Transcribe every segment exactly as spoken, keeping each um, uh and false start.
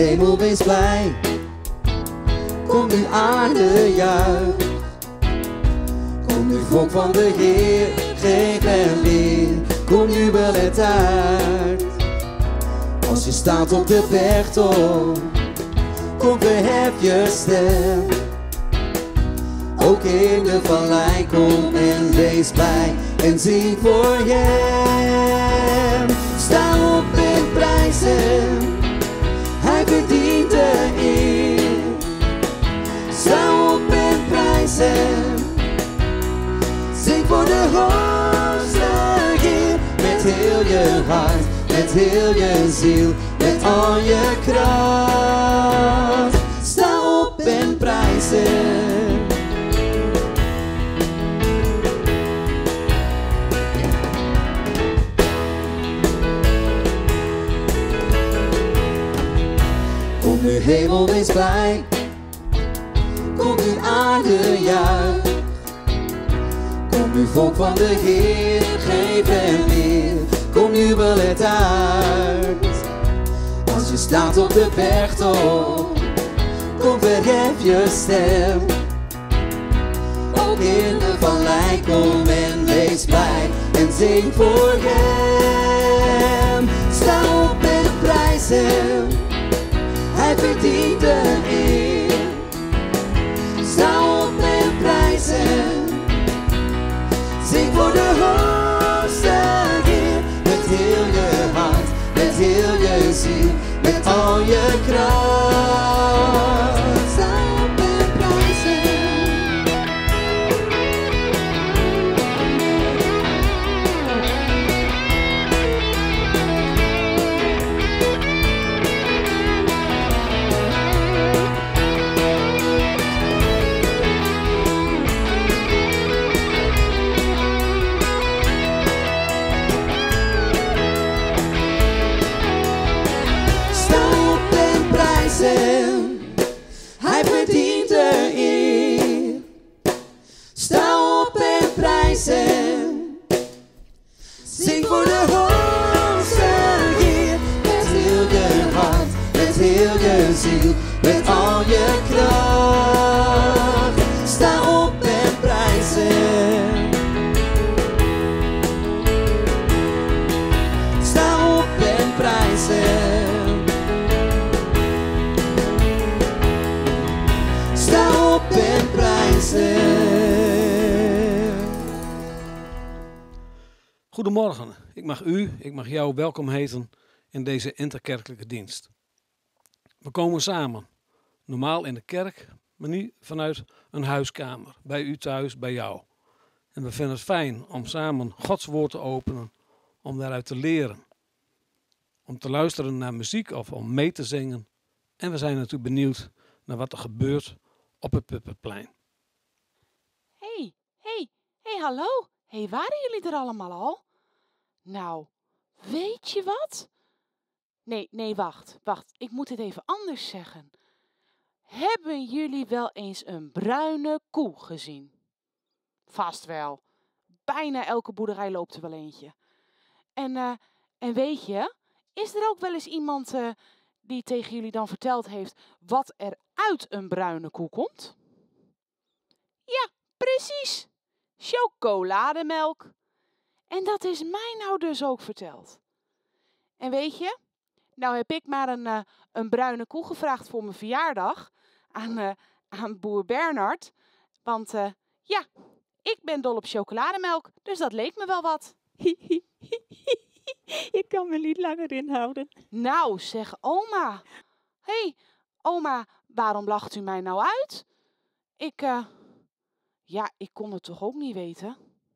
hemel, wees blij. Kom nu aarde, juich. Kom nu volk van de Heer, geef hem weer. Kom jubel het uit. Als je staat op de bergtop, kom verhef je stem. Ook in de vallei, kom en wees blij en zing voor hem. Sta op en prijs hem, hij verdient de eer. Sta op en prijs hem, zing voor de hoogste Heer. Met heel je hart, met heel je ziel, met al je kracht. Sta op en prijs hem. Kom nu hemel, wees blij. Kom nu aarde, juich. Kom nu volk van de Heer, geef hem weer. Kom jubel het uit. Als je staat op de bergtop, kom verhef je stem. Ook in de vallei, kom en wees blij en zing voor hem. Sta op en prijs hem, hij verdient de eer. Sta op en prijs hem, zing voor de hoogste Heer. Met heel je hart, met heel je ziel, met al je kracht. Sta op en prijs hem. Hij verdient de eer. Sta op en prijs hem. Zing voor de hoogste Heer. Met heel je hart, met heel je ziel, met al je kracht. Sta op en prijs hem. Sta op en prijs hem. En prijs hem. Goedemorgen, ik mag u, ik mag jou welkom heten in deze interkerkelijke dienst. We komen samen, normaal in de kerk, maar niet vanuit een huiskamer, bij u thuis, bij jou. En we vinden het fijn om samen Gods woord te openen, om daaruit te leren. Om te luisteren naar muziek of om mee te zingen. En we zijn natuurlijk benieuwd naar wat er gebeurt op het Puppenplein. Hey, hey, hey, hallo. Hey, waren jullie er allemaal al? Nou, weet je wat? Nee, nee, wacht, wacht. Ik moet het even anders zeggen. Hebben jullie wel eens een bruine koe gezien? Vast wel. Bijna elke boerderij loopt er wel eentje. En, uh, en weet je, is er ook wel eens iemand uh, die tegen jullie dan verteld heeft wat er uit een bruine koe komt? Ja, precies. Chocolademelk. En dat is mij nou dus ook verteld. En weet je, nou heb ik maar een, uh, een bruine koe gevraagd voor mijn verjaardag aan, uh, aan boer Bernhard. Want uh, ja, ik ben dol op chocolademelk, dus dat leek me wel wat. Ik kan me niet langer inhouden. Nou, zeg oma. Hé, hey, oma, waarom lacht u mij nou uit? Ik, uh, ja, ik kon het toch ook niet weten?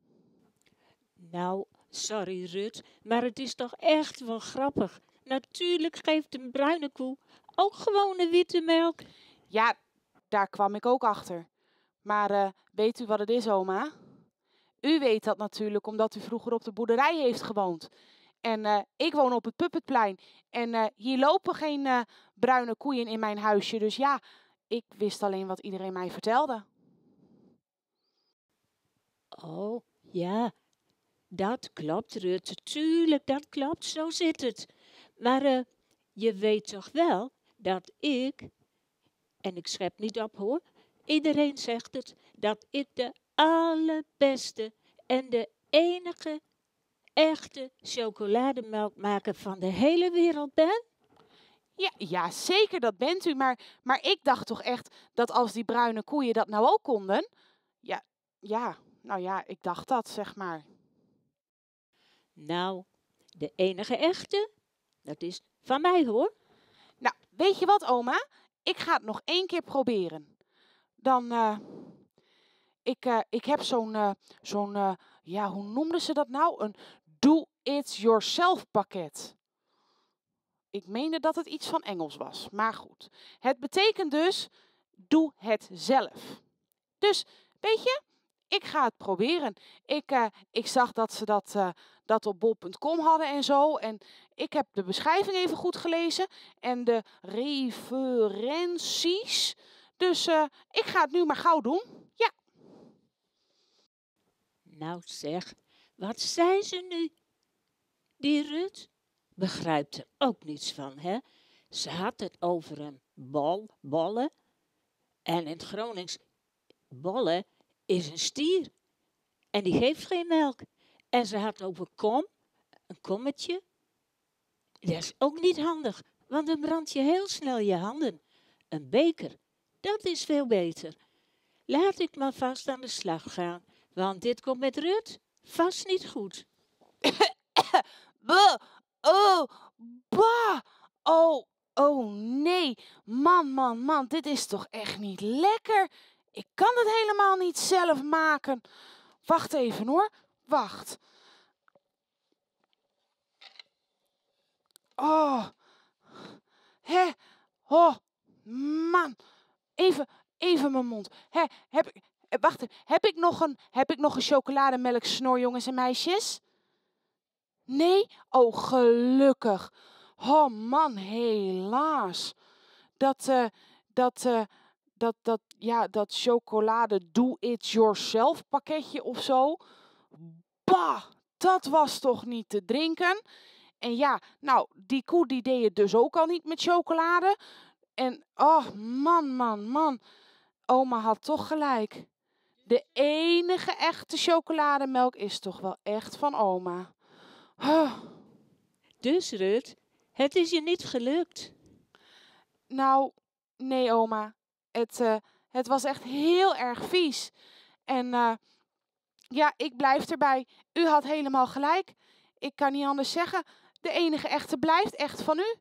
Nou, sorry Rut, maar het is toch echt wel grappig. Natuurlijk geeft een bruine koe ook gewone witte melk. Ja, daar kwam ik ook achter. Maar uh, weet u wat het is, oma? U weet dat natuurlijk omdat u vroeger op de boerderij heeft gewoond. En uh, ik woon op het Puppetplein. En uh, hier lopen geen uh, bruine koeien in mijn huisje. Dus ja, ik wist alleen wat iedereen mij vertelde. Oh, ja, dat klopt Rut. Tuurlijk, dat klopt. Zo zit het. Maar uh, je weet toch wel dat ik, en ik schep niet op hoor, iedereen zegt het, dat ik de allerbeste en de enige echte chocolademelkmaker van de hele wereld ben? Ja, ja, zeker, dat bent u. Maar, maar ik dacht toch echt dat als die bruine koeien dat nou ook konden? Ja, ja, nou ja, ik dacht dat, zeg maar. Nou, de enige echte, dat is van mij hoor. Nou, weet je wat, oma? Ik ga het nog één keer proberen. Dan, eh, ik, eh, ik heb zo'n, eh, zo'n, eh, ja, hoe noemden ze dat nou? Een do-it-yourself pakket. Ik meende dat het iets van Engels was, maar goed. Het betekent dus, doe het zelf. Dus, weet je, ik ga het proberen. Ik, uh, ik zag dat ze dat, uh, dat op bol punt com hadden en zo. En ik heb de beschrijving even goed gelezen. En de referenties. Dus uh, ik ga het nu maar gauw doen. Ja. Nou zeg, wat zei ze nu? Die Rut begrijpt er ook niets van, hè? Ze had het over een bol, bolle. En in het Gronings, bolle is een stier. En die geeft geen melk. En ze had over kom, een kommetje. Dat is ook niet handig, want dan brand je heel snel je handen. Een beker, dat is veel beter. Laat ik maar vast aan de slag gaan, want dit komt met Rut vast niet goed. Buh, oh, bah, oh, oh nee. Man, man, man, dit is toch echt niet lekker. Ik kan het helemaal niet zelf maken. Wacht even hoor, wacht. Oh, hè, oh, man. Even, even mijn mond. Hè, heb ik, wacht even, heb ik nog een, heb ik nog een chocolademelksnor, jongens en meisjes? Nee? Oh, gelukkig. Oh man, helaas. Dat, uh, dat, uh, dat, dat, ja, dat chocolade do-it-yourself pakketje of zo. Bah, dat was toch niet te drinken. En ja, nou, die koe die deed het dus ook al niet met chocolade. En, oh man, man, man. Oma had toch gelijk. De enige echte chocolademelk is toch wel echt van oma. Oh. Dus Rut, het is je niet gelukt. Nou, nee oma. Het, uh, het was echt heel erg vies. En uh, ja, ik blijf erbij. U had helemaal gelijk. Ik kan niet anders zeggen. De enige echte blijft echt van u.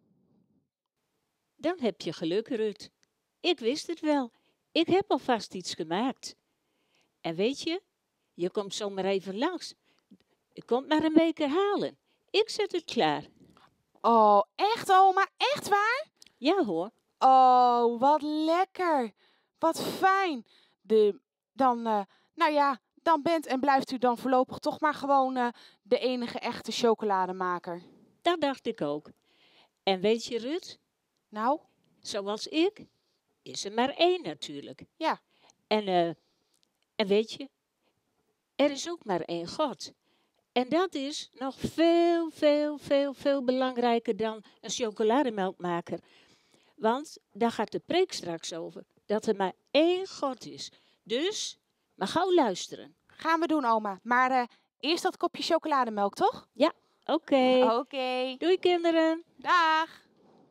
Dan heb je geluk, Rut. Ik wist het wel. Ik heb alvast iets gemaakt. En weet je, je komt zomaar even langs. Je komt maar een beker halen. Ik zet het klaar. Oh, echt oma? Echt waar? Ja hoor. Oh, wat lekker. Wat fijn. De, dan, uh, nou ja, dan bent en blijft u dan voorlopig toch maar gewoon uh, de enige echte chocolademaker. Dat dacht ik ook. En weet je, Rut? Nou? Zoals ik, is er maar één natuurlijk. Ja. En, uh, en weet je, er is ook maar één God. En dat is nog veel, veel, veel, veel belangrijker dan een chocolademelkmaker. Want daar gaat de preek straks over. Dat er maar één God is. Dus, maar gauw luisteren. Gaan we doen, oma. Maar uh, eerst dat kopje chocolademelk, toch? Ja, oké. Okay. Oké. Okay. Doei kinderen. Dag.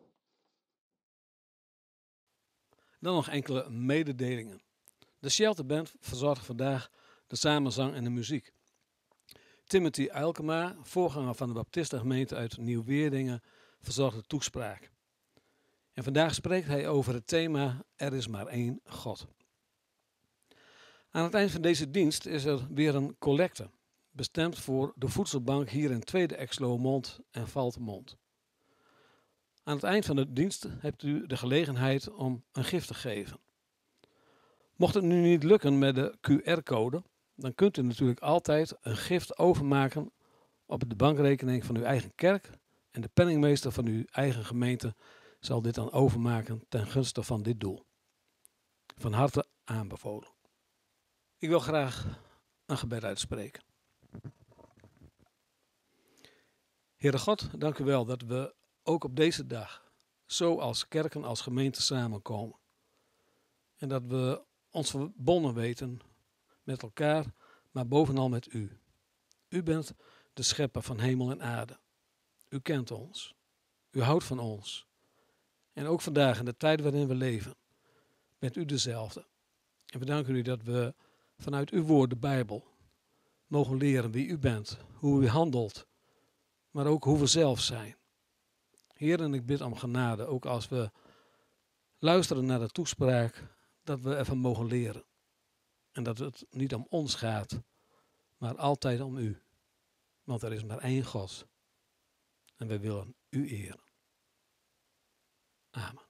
Dan nog enkele mededelingen. De Shelter Band verzorgt vandaag de samenzang en de muziek. Timothy Uilkema, voorganger van de Baptistengemeente uit Nieuw-Weerdingen, verzorgt de toespraak. En vandaag spreekt hij over het thema Er is maar één God. Aan het eind van deze dienst is er weer een collecte, bestemd voor de voedselbank hier in Tweede Exloërmond en Valthermond. Aan het eind van de dienst hebt u de gelegenheid om een gift te geven. Mocht het nu niet lukken met de Q R-code, dan kunt u natuurlijk altijd een gift overmaken op de bankrekening van uw eigen kerk en de penningmeester van uw eigen gemeente zal dit dan overmaken ten gunste van dit doel. Van harte aanbevolen. Ik wil graag een gebed uitspreken. Heere God, dank u wel dat we ook op deze dag zo als kerken, als gemeenten samenkomen. En dat we ons verbonden weten met elkaar, maar bovenal met u. U bent de schepper van hemel en aarde. U kent ons. U houdt van ons. En ook vandaag, in de tijd waarin we leven, bent u dezelfde. En we danken u dat we vanuit uw woord, de Bijbel, mogen leren wie u bent, hoe u handelt, maar ook hoe we zelf zijn. Heer, en ik bid om genade, ook als we luisteren naar de toespraak, dat we ervan mogen leren. En dat het niet om ons gaat, maar altijd om u. Want er is maar één God. En wij willen u eren. Amen.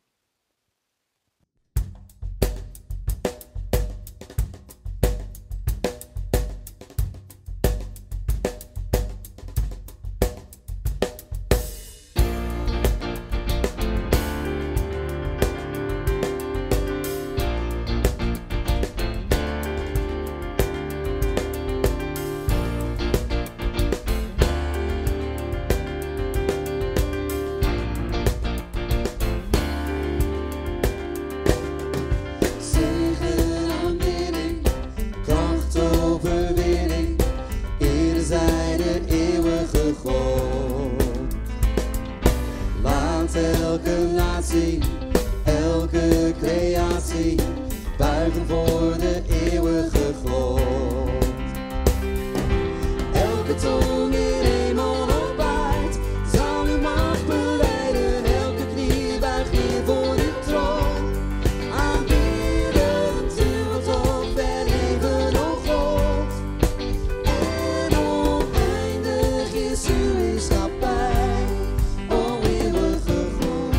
Elke natie, elke creatie, buigen voor de eeuwige God. Elke tong in hemel op aard, zal uw macht belijden. Elke knie buigt neer voor uw troon. Aanbiddend uw top verheven, o God. En oneindig is uw heerschappij, o eeuwige God.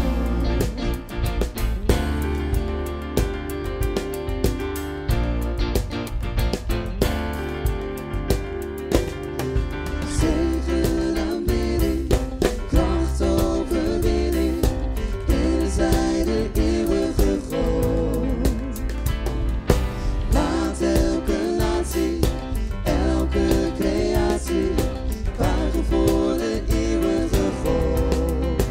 Zegen, aanbidding, kracht, overwinning, Heer zij de eeuwige God. Laat elke natie, elke creatie, buigen voor de eeuwige God.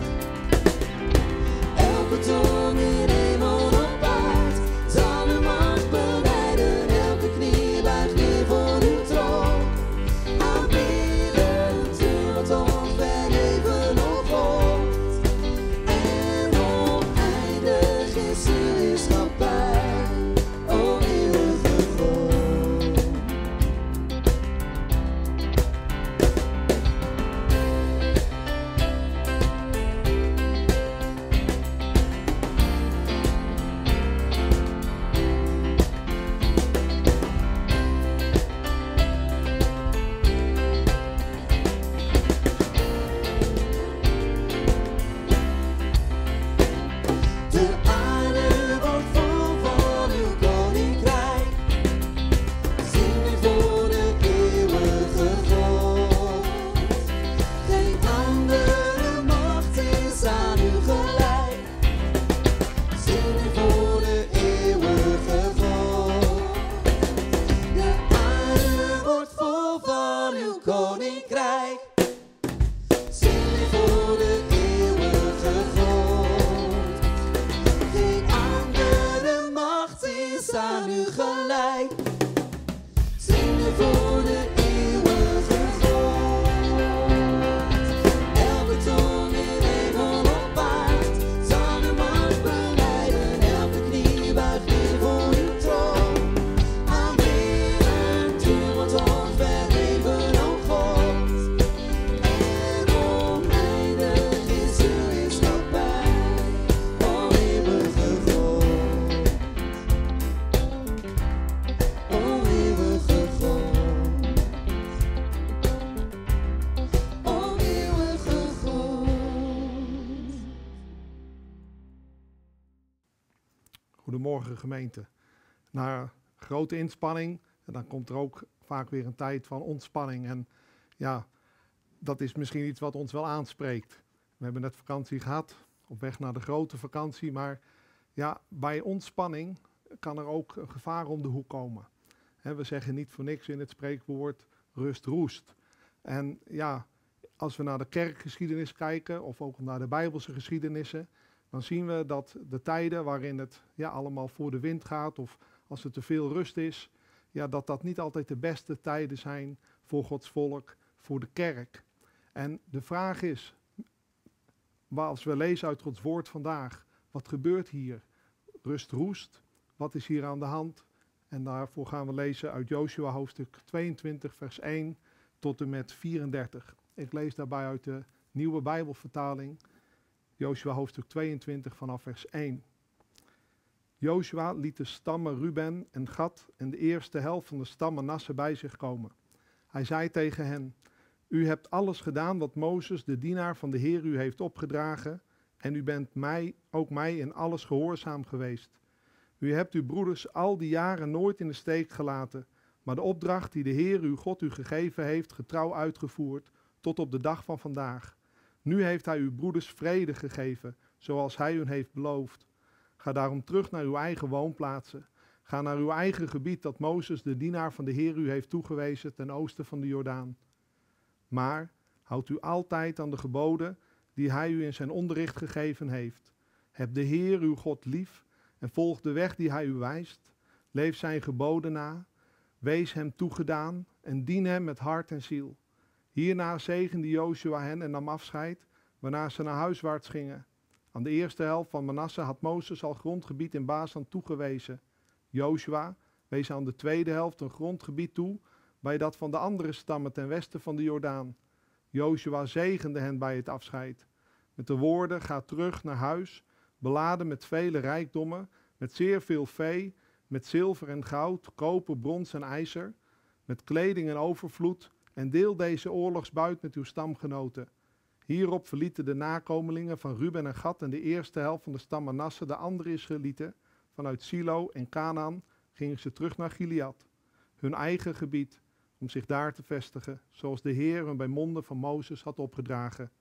Elke tong in hemel op aard, zal uw macht belijden. Elke knie buigt neer voor uw troon. Aanbiddend uw tong verheven, o God. En oneindig is uw heerschappij, o eeuwige God. De aarde wordt vol van uw koninkrijk. Zing nu voor de eeuwige God. Geen andere macht is aan u gelijk. Zing nu voor de eeuwige God. De aarde wordt vol van uw koninkrijk. Zing nu voor de eeuwige God. Geen andere macht is aan u gelijk. Zing nu voor de eeuwige God. Elke tong in hemel op aard, zal uw macht belijden. Elke knie buigt neer voor uw troon. Aanbiddend u wordt ons verheven, o God. En oneindig is uw heerschappij, o eeuwige God. O eeuwige God. O eeuwige God. Goedemorgen gemeente. Na grote inspanning, en dan komt er ook vaak weer een tijd van ontspanning. En ja, dat is misschien iets wat ons wel aanspreekt. We hebben net vakantie gehad, op weg naar de grote vakantie. Maar ja, bij ontspanning kan er ook een gevaar om de hoek komen. Hè, we zeggen niet voor niks in het spreekwoord rust roest. En ja, als we naar de kerkgeschiedenis kijken, of ook naar de Bijbelse geschiedenissen, dan zien we dat de tijden waarin het ja, allemaal voor de wind gaat of als er te veel rust is, ja, dat dat niet altijd de beste tijden zijn voor Gods volk, voor de kerk. En de vraag is, als we lezen uit Gods woord vandaag, wat gebeurt hier? Rust roest, wat is hier aan de hand? En daarvoor gaan we lezen uit Josua hoofdstuk tweeëntwintig vers één tot en met vierendertig. Ik lees daarbij uit de Nieuwe Bijbelvertaling, Josua hoofdstuk tweeëntwintig vanaf vers één. Josua liet de stammen Ruben en Gad en de eerste helft van de stam Manasse bij zich komen. Hij zei tegen hen, u hebt alles gedaan wat Mozes, de dienaar van de Heer, u heeft opgedragen, en u bent mij, ook mij in alles gehoorzaam geweest. U hebt uw broeders al die jaren nooit in de steek gelaten, maar de opdracht die de Heer uw God u gegeven heeft, getrouw uitgevoerd, tot op de dag van vandaag. Nu heeft hij uw broeders vrede gegeven, zoals hij hun heeft beloofd. Ga daarom terug naar uw eigen woonplaatsen. Ga naar uw eigen gebied dat Mozes, de dienaar van de Heer, u heeft toegewezen ten oosten van de Jordaan. Maar houdt u altijd aan de geboden die hij u in zijn onderricht gegeven heeft. Heb de Heer uw God lief en volg de weg die hij u wijst. Leef zijn geboden na, wees hem toegedaan en dien hem met hart en ziel. Hierna zegende Josua hen en nam afscheid, waarna ze naar huiswaarts gingen. Aan de eerste helft van Manasse had Mozes al grondgebied in Basan toegewezen. Josua wees aan de tweede helft een grondgebied toe, bij dat van de andere stammen ten westen van de Jordaan. Josua zegende hen bij het afscheid. Met de woorden, ga terug naar huis, beladen met vele rijkdommen, met zeer veel vee, met zilver en goud, koper, brons en ijzer, met kleding en overvloed, en deel deze oorlogsbuit met uw stamgenoten. Hierop verlieten de nakomelingen van Ruben en Gad en de eerste helft van de stam Manasse de andere Israëlieten. Vanuit Silo en Kanaan gingen ze terug naar Gilead, hun eigen gebied, om zich daar te vestigen, zoals de Heer hun bij monden van Mozes had opgedragen.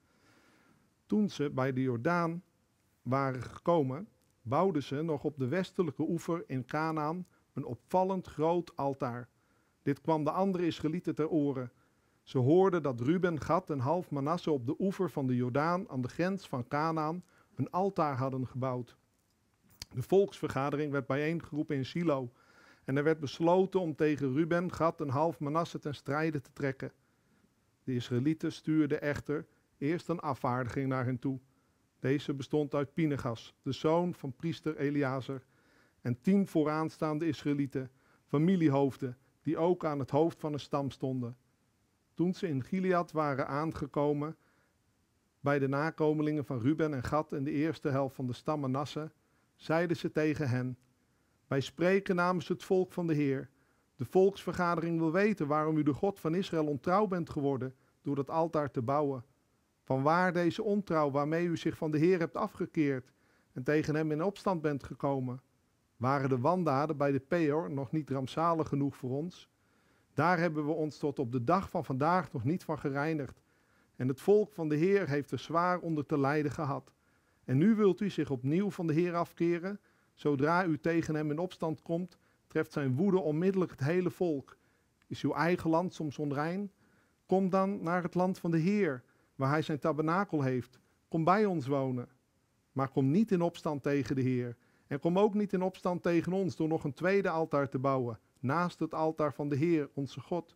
Toen ze bij de Jordaan waren gekomen, bouwden ze nog op de westelijke oever in Kanaan een opvallend groot altaar. Dit kwam de andere Israëlieten ter oren. Ze hoorden dat Ruben, Gad en half Manasse op de oever van de Jordaan aan de grens van Kanaan een altaar hadden gebouwd. De volksvergadering werd bijeengeroepen in Silo en er werd besloten om tegen Ruben, Gad en half Manasse ten strijde te trekken. De Israëlieten stuurden echter eerst een afvaardiging naar hen toe. Deze bestond uit Pinegas, de zoon van priester Eleazar, en tien vooraanstaande Israëlieten, familiehoofden, die ook aan het hoofd van een stam stonden. Toen ze in Gilead waren aangekomen, bij de nakomelingen van Ruben en Gad en de eerste helft van de stam Manasse, zeiden ze tegen hen, wij spreken namens het volk van de Heer. De volksvergadering wil weten waarom u de God van Israël ontrouw bent geworden door dat altaar te bouwen. Vanwaar deze ontrouw waarmee u zich van de Heer hebt afgekeerd en tegen hem in opstand bent gekomen? Waren de wandaden bij de Peor nog niet rampzalig genoeg voor ons? Daar hebben we ons tot op de dag van vandaag nog niet van gereinigd. En het volk van de Heer heeft er zwaar onder te lijden gehad. En nu wilt u zich opnieuw van de Heer afkeren? Zodra u tegen hem in opstand komt, treft zijn woede onmiddellijk het hele volk. Is uw eigen land soms onrein? Kom dan naar het land van de Heer, waar hij zijn tabernakel heeft. Kom bij ons wonen. Maar kom niet in opstand tegen de Heer. En kom ook niet in opstand tegen ons door nog een tweede altaar te bouwen, naast het altaar van de Heer, onze God.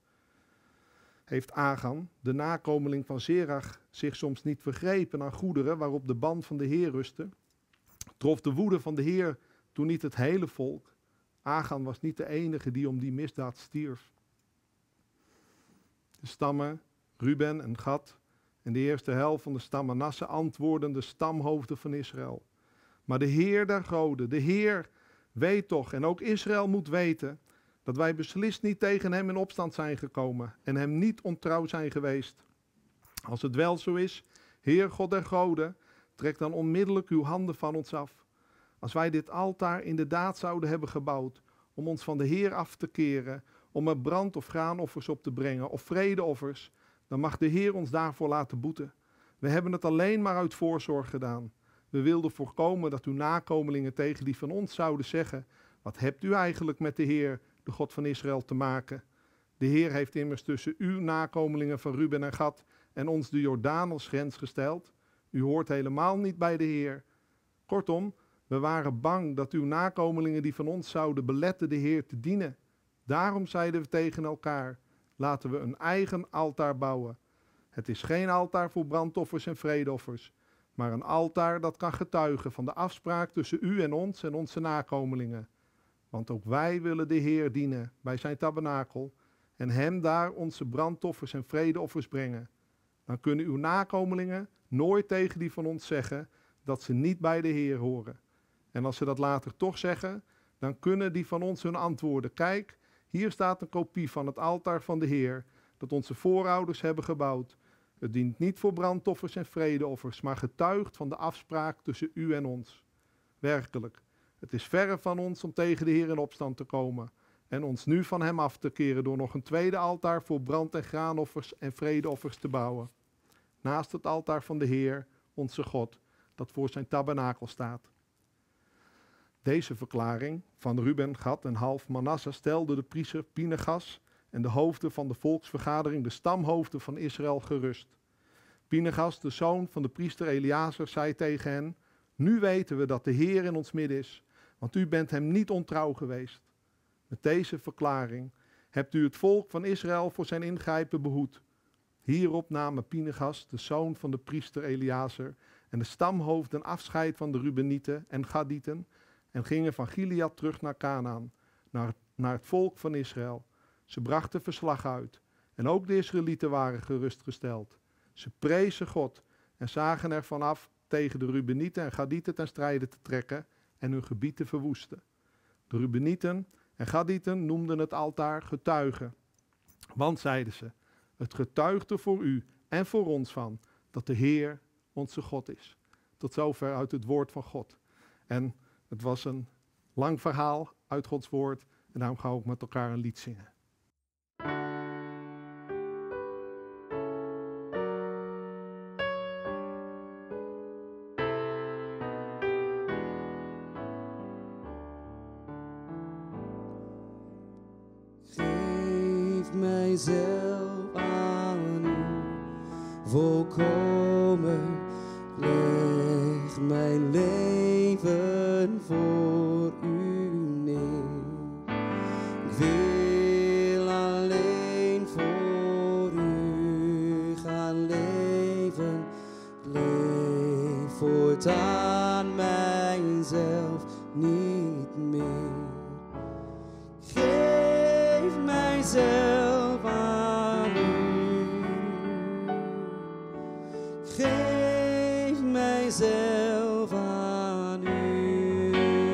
Heeft Agan, de nakomeling van Zerach, zich soms niet vergrepen aan goederen waarop de band van de Heer rustte? Trof de woede van de Heer toen niet het hele volk? Agan was niet de enige die om die misdaad stierf. De stammen Ruben en Gad en de eerste helft van de stam Manasse antwoordden de stamhoofden van Israël. Maar de Heer der goden, de Heer, weet toch, en ook Israël moet weten, dat wij beslist niet tegen hem in opstand zijn gekomen en hem niet ontrouw zijn geweest. Als het wel zo is, Heer God der goden, trek dan onmiddellijk uw handen van ons af. Als wij dit altaar inderdaad zouden hebben gebouwd, om ons van de Heer af te keren, om er brand- of graanoffers op te brengen, of vredeoffers, dan mag de Heer ons daarvoor laten boeten. We hebben het alleen maar uit voorzorg gedaan. We wilden voorkomen dat uw nakomelingen tegen die van ons zouden zeggen, wat hebt u eigenlijk met de Heer, de God van Israël, te maken? De Heer heeft immers tussen uw nakomelingen van Ruben en Gad en ons de Jordaan als grens gesteld. U hoort helemaal niet bij de Heer. Kortom, we waren bang dat uw nakomelingen die van ons zouden beletten de Heer te dienen. Daarom zeiden we tegen elkaar, laten we een eigen altaar bouwen. Het is geen altaar voor brandoffers en vredeoffers, maar een altaar dat kan getuigen van de afspraak tussen u en ons en onze nakomelingen. Want ook wij willen de Heer dienen bij zijn tabernakel en hem daar onze brandoffers en vredeoffers brengen. Dan kunnen uw nakomelingen nooit tegen die van ons zeggen dat ze niet bij de Heer horen. En als ze dat later toch zeggen, dan kunnen die van ons hun antwoorden. Kijk, hier staat een kopie van het altaar van de Heer, dat onze voorouders hebben gebouwd. Het dient niet voor brandoffers en vredeoffers, maar getuigt van de afspraak tussen u en ons. Werkelijk, het is verre van ons om tegen de Heer in opstand te komen en ons nu van hem af te keren door nog een tweede altaar voor brand- en graanoffers en vredeoffers te bouwen. Naast het altaar van de Heer, onze God, dat voor zijn tabernakel staat. Deze verklaring van Ruben, Gad en half Manasse stelde de priester Pinegas en de hoofden van de volksvergadering, de stamhoofden van Israël, gerust. Pinegas, de zoon van de priester Eleazar, zei tegen hen, nu weten we dat de Heer in ons midden is, want u bent hem niet ontrouw geweest. Met deze verklaring hebt u het volk van Israël voor zijn ingrijpen behoed. Hierop namen Pinegas, de zoon van de priester Eleazar, en de stamhoofden afscheid van de Rubenieten en Gadieten en gingen van Gilead terug naar Kanaan, naar, naar het volk van Israël. Ze brachten verslag uit en ook de Israëlieten waren gerustgesteld. Ze prezen God en zagen ervan af tegen de Rubenieten en Gadieten ten strijde te trekken en hun gebied te verwoesten. De Rubenieten en Gadieten noemden het altaar getuigen, want zeiden ze, het getuigt er voor u en voor ons van dat de Heer onze God is. Tot zover uit het woord van God. En het was een lang verhaal uit Gods woord en daarom gaan we ook met elkaar een lied zingen. Geef mijzelf aan u, volkomen, leg mijn leven voor u neer. Ik wil alleen voor u gaan leven, leef voortaan mijzelf niet meer. Geef mijzelf aan u, geef mijzelf aan u,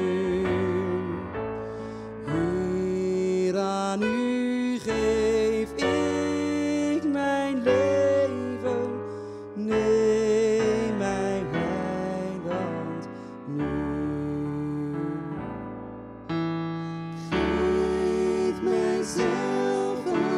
Heer, aan u geef ik mijn leven, neem mijn heiland nu. Geef mijzelf aan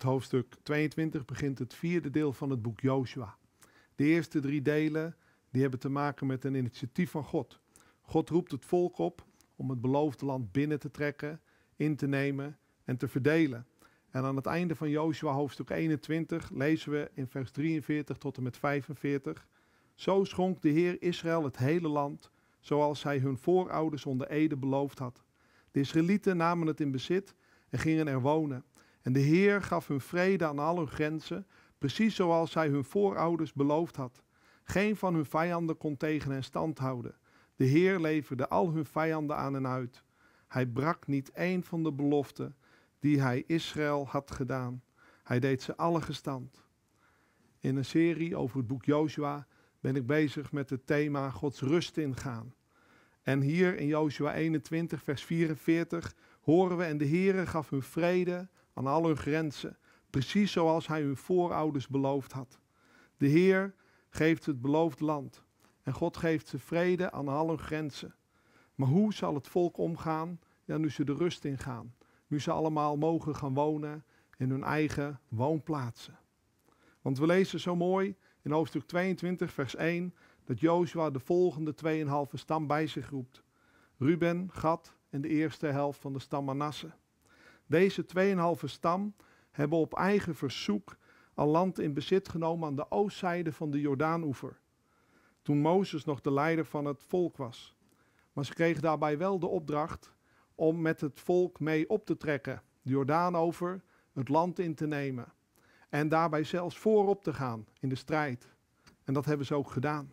hoofdstuk tweeëntwintig begint het vierde deel van het boek Jozua. De eerste drie delen die hebben te maken met een initiatief van God. God roept het volk op om het beloofde land binnen te trekken, in te nemen en te verdelen. En aan het einde van Jozua hoofdstuk eenentwintig lezen we in vers drieënveertig tot en met vijfenveertig. Zo schonk de Heer Israël het hele land, zoals hij hun voorouders onder ede beloofd had. De Israëlieten namen het in bezit en gingen er wonen. En de Heer gaf hun vrede aan al hun grenzen, precies zoals hij hun voorouders beloofd had. Geen van hun vijanden kon tegen hen stand houden. De Heer leverde al hun vijanden aan hen uit. Hij brak niet één van de beloften die hij Israël had gedaan. Hij deed ze alle gestand. In een serie over het boek Jozua ben ik bezig met het thema Gods rust ingaan. En hier in Jozua eenentwintig vers vierenveertig horen we: en de Heere gaf hun vrede aan al hun grenzen, precies zoals hij hun voorouders beloofd had. De Heer geeft het beloofde land en God geeft ze vrede aan al hun grenzen. Maar hoe zal het volk omgaan, ja, nu ze de rust ingaan? Nu ze allemaal mogen gaan wonen in hun eigen woonplaatsen. Want we lezen zo mooi in hoofdstuk tweeëntwintig vers één dat Jozua de volgende tweeënhalve stam bij zich roept. Ruben, Gad en de eerste helft van de stam Manasse. Deze tweeënhalve stam hebben op eigen verzoek al land in bezit genomen aan de oostzijde van de Jordaanoever. Toen Mozes nog de leider van het volk was. Maar ze kregen daarbij wel de opdracht om met het volk mee op te trekken, de Jordaan over, het land in te nemen. En daarbij zelfs voorop te gaan in de strijd. En dat hebben ze ook gedaan.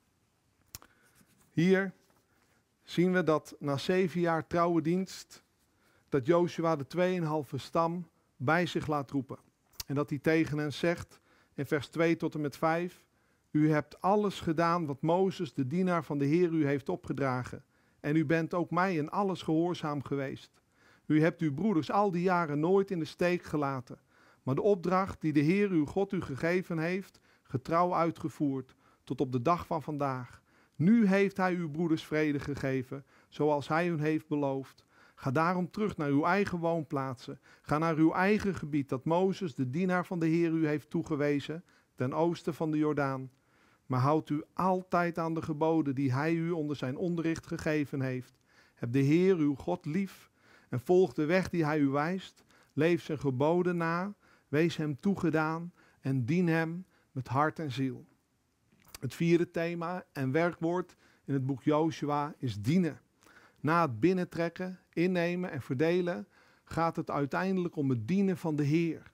Hier zien we dat na zeven jaar trouwe dienst, dat Jozua de tweeënhalve stam bij zich laat roepen. En dat hij tegen hen zegt in vers twee tot en met vijf. U hebt alles gedaan wat Mozes, de dienaar van de Heer, u heeft opgedragen. En u bent ook mij in alles gehoorzaam geweest. U hebt uw broeders al die jaren nooit in de steek gelaten. Maar de opdracht die de Heer uw God u gegeven heeft, getrouw uitgevoerd, tot op de dag van vandaag. Nu heeft hij uw broeders vrede gegeven, zoals hij hun heeft beloofd. Ga daarom terug naar uw eigen woonplaatsen. Ga naar uw eigen gebied, dat Mozes, de dienaar van de Heer, u heeft toegewezen, ten oosten van de Jordaan. Maar houd u altijd aan de geboden die hij u onder zijn onderricht gegeven heeft. Heb de Heer uw God lief en volg de weg die hij u wijst. Leef zijn geboden na, wees hem toegedaan en dien hem met hart en ziel. Het vierde thema en werkwoord in het boek Jozua is dienen. Na het binnentrekken, innemen en verdelen gaat het uiteindelijk om het dienen van de Heer.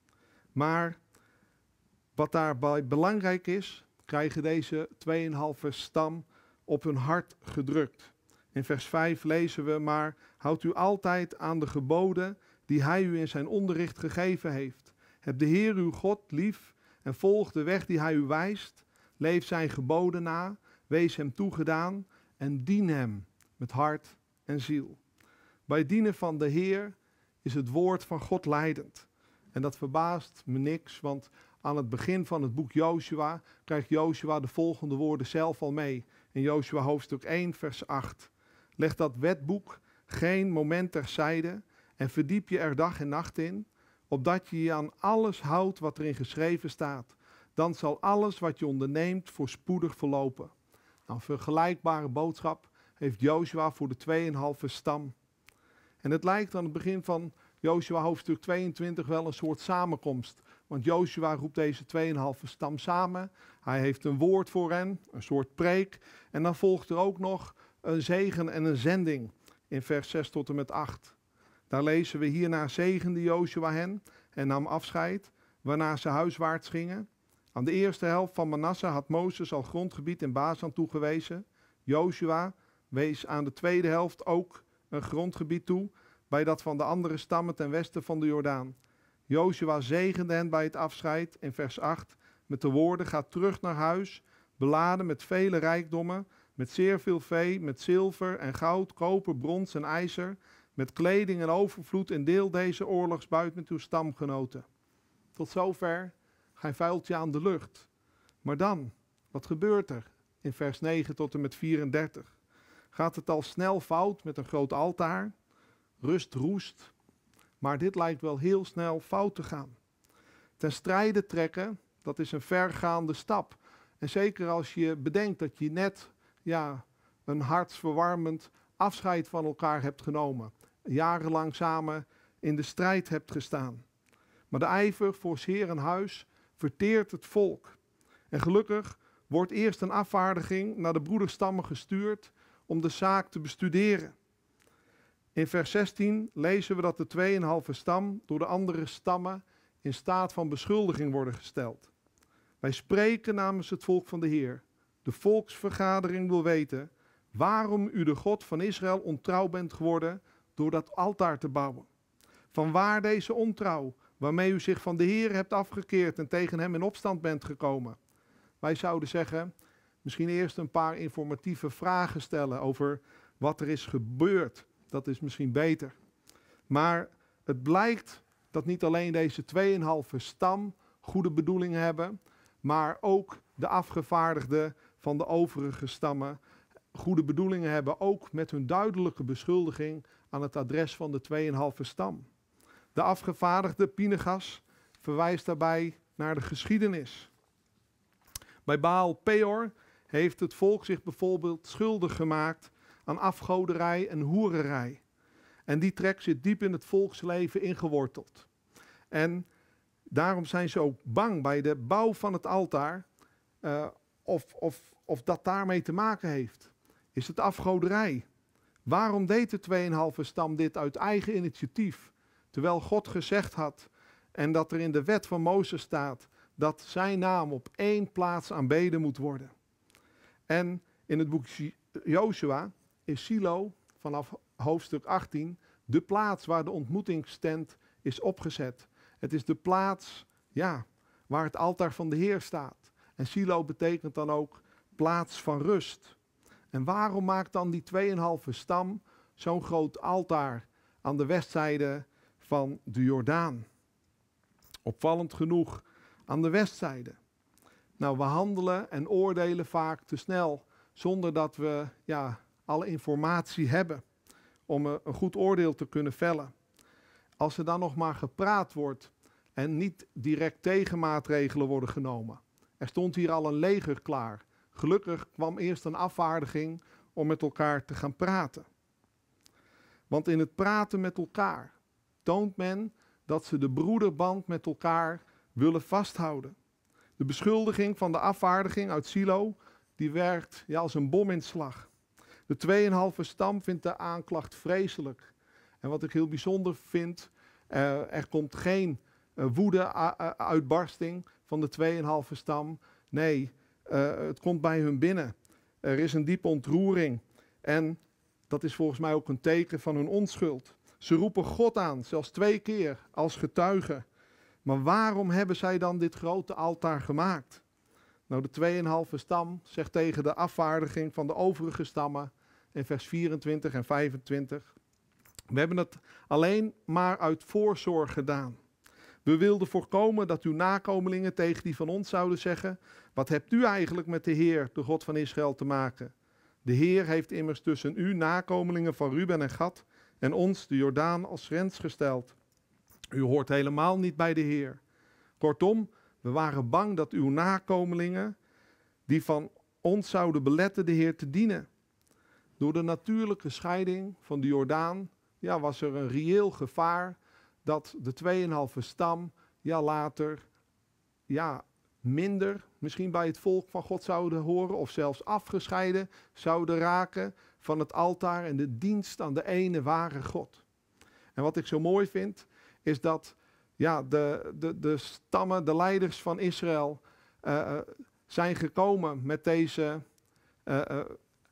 Maar wat daarbij belangrijk is, krijgen deze tweeënhalve stam op hun hart gedrukt. In vers vijf lezen we: maar houd u altijd aan de geboden die hij u in zijn onderricht gegeven heeft. Heb de Heer uw God lief en volg de weg die hij u wijst. Leef zijn geboden na, wees hem toegedaan en dien hem met hart en ziel. Bij het dienen van de Heer is het woord van God leidend. En dat verbaast me niks, want aan het begin van het boek Jozua krijgt Jozua de volgende woorden zelf al mee. In Jozua hoofdstuk één vers acht. Leg dat wetboek geen moment terzijde en verdiep je er dag en nacht in, opdat je je aan alles houdt wat erin geschreven staat. Dan zal alles wat je onderneemt voorspoedig verlopen. Nou, een vergelijkbare boodschap heeft Jozua voor de tweeënhalve stam. En het lijkt aan het begin van Jozua hoofdstuk tweeëntwintig wel een soort samenkomst. Want Jozua roept deze tweeënhalve stam samen. Hij heeft een woord voor hen, een soort preek. En dan volgt er ook nog een zegen en een zending in vers zes tot en met acht. Daar lezen we: hierna zegende Jozua hen en nam afscheid, waarna ze huiswaarts gingen. Aan de eerste helft van Manasse had Mozes al grondgebied in Basan toegewezen. Jozua wees aan de tweede helft ook een grondgebied toe, bij dat van de andere stammen ten westen van de Jordaan. Jozua zegende hen bij het afscheid in vers acht met de woorden: ga terug naar huis, beladen met vele rijkdommen, met zeer veel vee, met zilver en goud, koper, brons en ijzer, met kleding en overvloed, en deel deze oorlogsbuit met uw stamgenoten. Tot zover geen vuiltje aan de lucht. Maar dan, wat gebeurt er in vers negen tot en met vierendertig? Gaat het al snel fout met een groot altaar? Rust roest. Maar dit lijkt wel heel snel fout te gaan. ten strijde trekken, dat is een vergaande stap. En zeker als je bedenkt dat je net ja, een hartsverwarmend afscheid van elkaar hebt genomen. Jarenlang samen in de strijd hebt gestaan. Maar de ijver voor 's Heeren huis verteert het volk. En gelukkig wordt eerst een afvaardiging naar de broederstammen gestuurd om de zaak te bestuderen. In vers zestien lezen we dat de tweeënhalve stam door de andere stammen in staat van beschuldiging worden gesteld. Wij spreken namens het volk van de Heer. De volksvergadering wil weten waarom u de God van Israël ontrouw bent geworden door dat altaar te bouwen. Vanwaar deze ontrouw, waarmee u zich van de Heer hebt afgekeerd en tegen hem in opstand bent gekomen. Wij zouden zeggen, misschien eerst een paar informatieve vragen stellen over wat er is gebeurd. Dat is misschien beter. Maar het blijkt dat niet alleen deze tweeënhalve stam goede bedoelingen hebben, maar ook de afgevaardigden van de overige stammen goede bedoelingen hebben, ook met hun duidelijke beschuldiging aan het adres van de tweeënhalve stam. De afgevaardigde Pinegas verwijst daarbij naar de geschiedenis. Bij Baal Peor heeft het volk zich bijvoorbeeld schuldig gemaakt aan afgoderij en hoererij. En die trek zit diep in het volksleven ingeworteld. En daarom zijn ze ook bang bij de bouw van het altaar uh, of, of, of dat daarmee te maken heeft. Is het afgoderij? Waarom deed de tweeënhalve stam dit uit eigen initiatief? Terwijl God gezegd had en dat er in de wet van Mozes staat dat zijn naam op één plaats aanbeden moet worden. En in het boek Jozua is Silo vanaf hoofdstuk achttien de plaats waar de ontmoetingstent is opgezet. Het is de plaats ja, waar het altaar van de Heer staat. En Silo betekent dan ook plaats van rust. En waarom maakt dan die tweeënhalve stam zo'n groot altaar aan de westzijde van de Jordaan? Opvallend genoeg aan de westzijde. Nou, we handelen en oordelen vaak te snel, zonder dat we ja, alle informatie hebben om een goed oordeel te kunnen vellen. Als er dan nog maar gepraat wordt en niet direct tegenmaatregelen worden genomen. Er stond hier al een leger klaar. Gelukkig kwam eerst een afvaardiging om met elkaar te gaan praten. Want in het praten met elkaar toont men dat ze de broederband met elkaar willen vasthouden. De beschuldiging van de afvaardiging uit Silo, die werkt ja, als een bominslag. De tweeënhalve stam vindt de aanklacht vreselijk. En wat ik heel bijzonder vind, uh, er komt geen uh, woede-uitbarsting van de tweeënhalve stam. Nee, uh, het komt bij hun binnen. Er is een diepe ontroering. En dat is volgens mij ook een teken van hun onschuld. Ze roepen God aan, zelfs twee keer, als getuige. Maar waarom hebben zij dan dit grote altaar gemaakt? Nou, de tweeënhalve stam zegt tegen de afvaardiging van de overige stammen in vers vierentwintig en vijfentwintig. We hebben het alleen maar uit voorzorg gedaan. We wilden voorkomen dat uw nakomelingen tegen die van ons zouden zeggen: wat hebt u eigenlijk met de Heer, de God van Israël, te maken? De Heer heeft immers tussen u, nakomelingen van Ruben en Gad, en ons, de Jordaan, als grens gesteld. U hoort helemaal niet bij de Heer. Kortom, we waren bang dat uw nakomelingen, die van ons zouden beletten de Heer te dienen. Door de natuurlijke scheiding van de Jordaan ja, was er een reëel gevaar dat de tweeënhalve stam ja, later ja, minder misschien bij het volk van God zouden horen of zelfs afgescheiden zouden raken van het altaar en de dienst aan de ene ware God. En wat ik zo mooi vind is dat ja, de, de, de stammen, de leiders van Israël uh, zijn gekomen met deze uh, uh,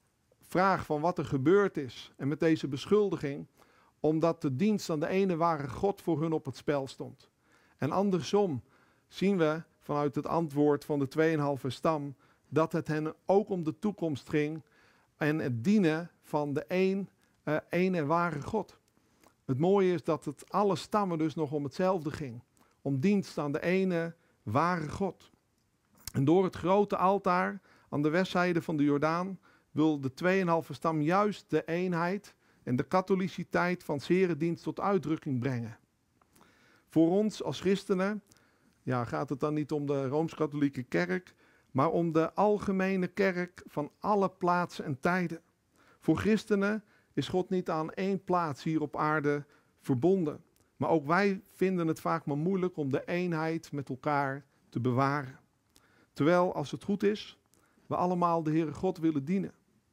vraag van wat er gebeurd is en met deze beschuldiging, omdat de dienst aan de ene ware God voor hun op het spel stond. En andersom zien we vanuit het antwoord van de tweeënhalve stam dat het hen ook om de toekomst ging en het dienen van de een, uh, ene ware God. Het mooie is dat het alle stammen dus nog om hetzelfde ging. Om dienst aan de ene ware God. En door het grote altaar aan de westzijde van de Jordaan wil de tweeënhalve stam juist de eenheid en de katholiciteit van 's Herendienst tot uitdrukking brengen. Voor ons als christenen ja, gaat het dan niet om de Rooms-Katholieke Kerk, maar om de algemene kerk van alle plaatsen en tijden. Voor christenen is God niet aan één plaats hier op aarde verbonden. Maar ook wij vinden het vaak maar moeilijk om de eenheid met elkaar te bewaren. Terwijl, als het goed is, we allemaal de Heere God willen dienen.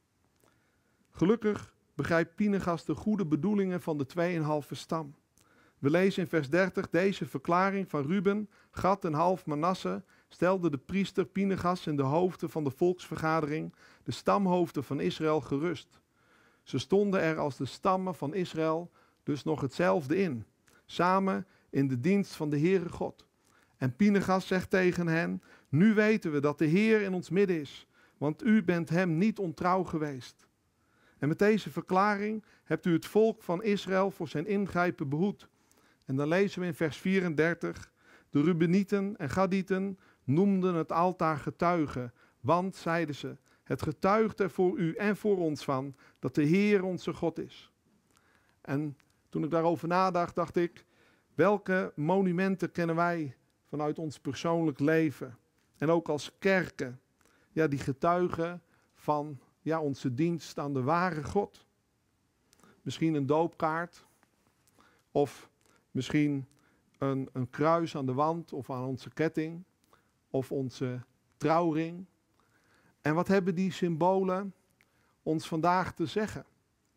Gelukkig begrijpt Pinegas de goede bedoelingen van de tweeënhalve stam. We lezen in vers dertig deze verklaring van Ruben, Gad en half Manasse stelde de priester Pinegas en de hoofden van de volksvergadering, de stamhoofden van Israël, gerust. Ze stonden er als de stammen van Israël dus nog hetzelfde in, samen in de dienst van de Heere God. En Pinegas zegt tegen hen, nu weten we dat de Heer in ons midden is, want u bent hem niet ontrouw geweest. En met deze verklaring hebt u het volk van Israël voor zijn ingrijpen behoed. En dan lezen we in vers vierendertig, de Rubenieten en Gadieten noemden het altaar getuigen, want, zeiden ze, het getuigt er voor u en voor ons van dat de Heer onze God is. En toen ik daarover nadacht, dacht ik, welke monumenten kennen wij vanuit ons persoonlijk leven en ook als kerken, ja, die getuigen van ja, onze dienst aan de ware God. Misschien een doopkaart of misschien een, een kruis aan de wand of aan onze ketting of onze trouwring. En wat hebben die symbolen ons vandaag te zeggen?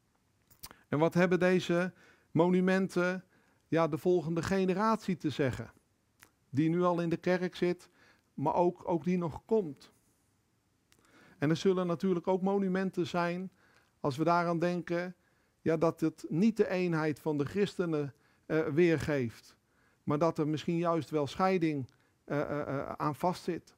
En wat hebben deze monumenten ja, de volgende generatie te zeggen? Die nu al in de kerk zit, maar ook, ook die nog komt. En er zullen natuurlijk ook monumenten zijn, als we daaraan denken, ja, dat het niet de eenheid van de christenen uh, weergeeft, maar dat er misschien juist wel scheiding uh, uh, uh, aan vastzit.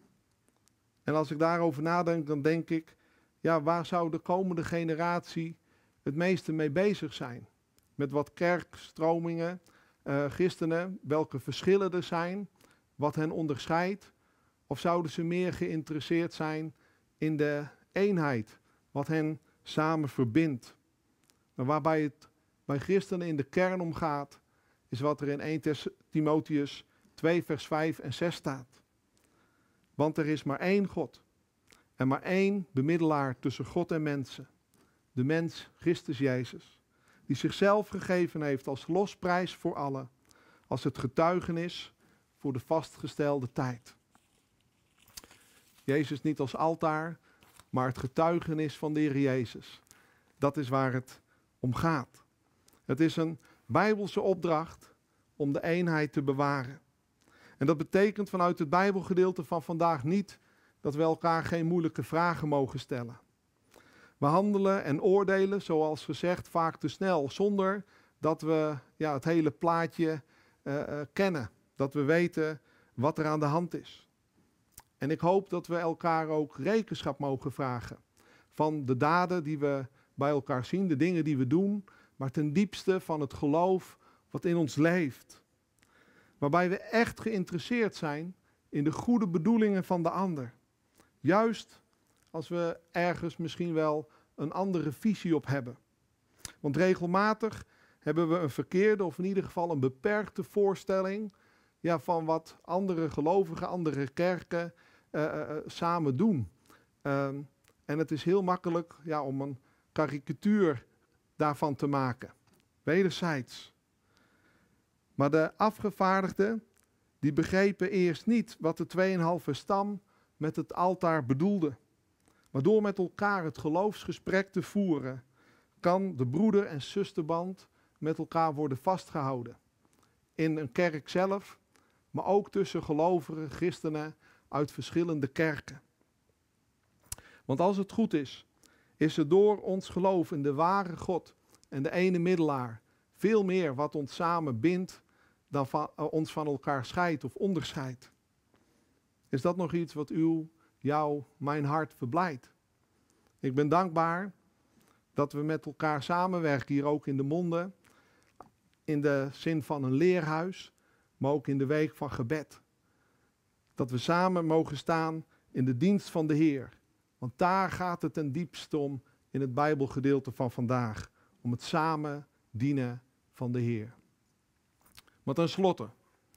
En als ik daarover nadenk, dan denk ik, ja, waar zou de komende generatie het meeste mee bezig zijn? Met wat kerkstromingen, uh, christenen, welke verschillen er zijn, wat hen onderscheidt? Of zouden ze meer geïnteresseerd zijn in de eenheid, wat hen samen verbindt? Maar waarbij het bij christenen in de kern om gaat, is wat er in eerste Timotheüs twee vers vijf en zes staat. Want er is maar één God en maar één bemiddelaar tussen God en mensen, de mens Christus Jezus, die zichzelf gegeven heeft als losprijs voor allen, als het getuigenis voor de vastgestelde tijd. Jezus niet als altaar, maar het getuigenis van de Heer Jezus. Dat is waar het om gaat. Het is een Bijbelse opdracht om de eenheid te bewaren. En dat betekent vanuit het Bijbelgedeelte van vandaag niet dat we elkaar geen moeilijke vragen mogen stellen. We handelen en oordelen, zoals gezegd, vaak te snel, zonder dat we ja, het hele plaatje uh, uh, kennen. Dat we weten wat er aan de hand is. En ik hoop dat we elkaar ook rekenschap mogen vragen van de daden die we bij elkaar zien, de dingen die we doen, maar ten diepste van het geloof wat in ons leeft. Waarbij we echt geïnteresseerd zijn in de goede bedoelingen van de ander. Juist als we ergens misschien wel een andere visie op hebben. Want regelmatig hebben we een verkeerde of in ieder geval een beperkte voorstelling ja, van wat andere gelovigen, andere kerken uh, uh, samen doen. Uh, en het is heel makkelijk ja, om een karikatuur daarvan te maken. Wederzijds. Maar de afgevaardigden, die begrepen eerst niet wat de tweeënhalve stam met het altaar bedoelde. Maar door met elkaar het geloofsgesprek te voeren, kan de broeder- en zusterband met elkaar worden vastgehouden. In een kerk zelf, maar ook tussen gelovigen, christenen uit verschillende kerken. Want als het goed is, is er door ons geloof in de ware God en de ene middelaar veel meer wat ons samen bindt dan van, uh, ons van elkaar scheidt of onderscheidt. Is dat nog iets wat uw, jou, mijn hart verblijdt? Ik ben dankbaar dat we met elkaar samenwerken hier ook in de Monden, in de zin van een leerhuis, maar ook in de week van gebed. Dat we samen mogen staan in de dienst van de Heer. Want daar gaat het ten diepste om in het Bijbelgedeelte van vandaag. Om het samen dienen van de Heer. Maar tenslotte,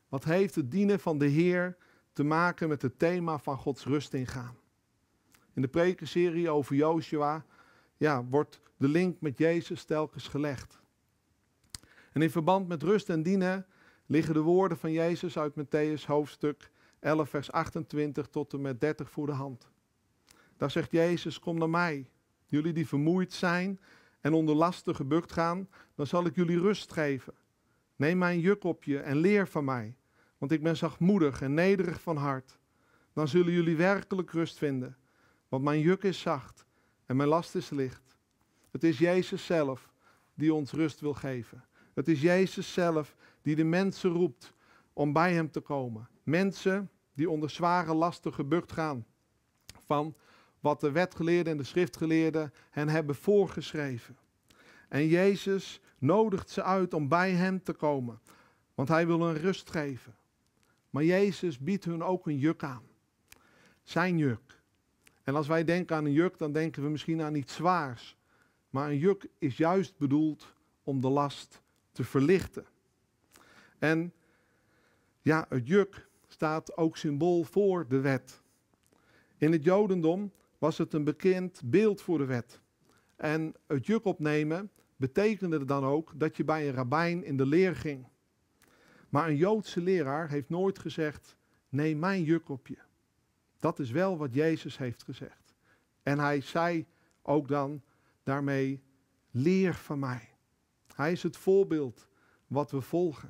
Wat heeft het dienen van de Heer te maken met het thema van Gods rust ingaan? In de prekenserie over Joshua ja, wordt de link met Jezus telkens gelegd. En in verband met rust en dienen liggen de woorden van Jezus uit Mattheüs hoofdstuk elf vers achtentwintig tot en met dertig voor de hand. Daar zegt Jezus, kom naar mij, jullie die vermoeid zijn en onder lasten gebukt gaan, dan zal ik jullie rust geven. Neem mijn juk op je en leer van mij, want ik ben zachtmoedig en nederig van hart. Dan zullen jullie werkelijk rust vinden, want mijn juk is zacht en mijn last is licht. Het is Jezus zelf die ons rust wil geven. Het is Jezus zelf die de mensen roept om bij hem te komen. Mensen die onder zware lasten gebukt gaan van wat de wetgeleerden en de schriftgeleerden hen hebben voorgeschreven. En Jezus nodigt ze uit om bij hem te komen, want hij wil hun rust geven. Maar Jezus biedt hun ook een juk aan. Zijn juk. En als wij denken aan een juk, dan denken we misschien aan iets zwaars. Maar een juk is juist bedoeld om de last te verlichten. En ja, het juk staat ook symbool voor de wet. In het Jodendom was het een bekend beeld voor de wet. En het juk opnemen betekende dan ook dat je bij een rabbijn in de leer ging. Maar een Joodse leraar heeft nooit gezegd, neem mijn juk op je. Dat is wel wat Jezus heeft gezegd. En hij zei ook dan daarmee, leer van mij. Hij is het voorbeeld wat we volgen.